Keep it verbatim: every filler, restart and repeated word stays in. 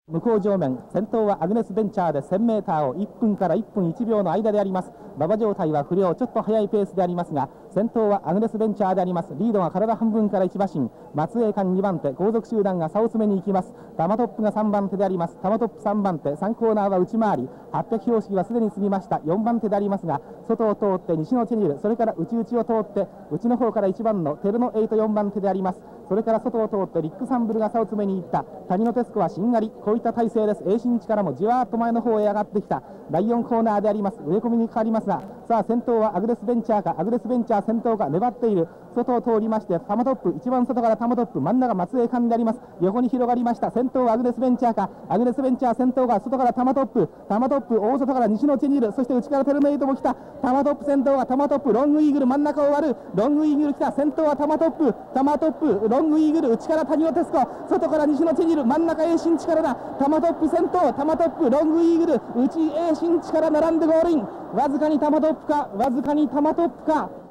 向こう上面、先頭はアグネスベンチャーで せんメーター をいっぷんからいっぷんいちびょうの間であります。馬場状態は不良、ちょっと速いペースでありますが、先頭はアグネスベンチャーであります。リードが体半分からいち馬身、松江間にばん手、後続集団が差を詰めに行きます。タマトップがさんばん手であります。タマトップさんばん手、さんコーナーは内回り、はっぴゃく標識はすでに過ぎました。よんばん手でありますが、外を通って西のチェニル、それから内々を通って、内の方からいちばんのテルノエイトよんばん手であります。それから外を通ってリックサンブルが差を詰めに行った。谷のテスコはしんがり、こういった体勢です。栄新地からもじわーっと前の方へ上がってきた。だいよんコーナーであります。植え込みにかかりますが、さあ先頭はアグレスベンチャーか、アグレスベンチャー先頭か、粘っている。外を通りましてタマトップ、一番外からタマトップ、真ん中松江間であります。横に広がりました。先頭はアグレスベンチャーか、アグレスベンチャー先頭が外からタマトップ、タマトップ大外から西のチェニール、そして内からテルネイトも来た。タマトップ先頭はタマトップ、ロングイーグル真ん中を割る。ロングイーグル来た。先頭はタマトップ、タマトップ、ロングイーグル、内から谷尾テスコ、外から西のチェニール、真ん中栄新地からだ。タマトップ先頭、タマトップ、ロングイーグル、内栄新地から並んでゴールイン。わずかにタマトップか、わずかにタマトップか。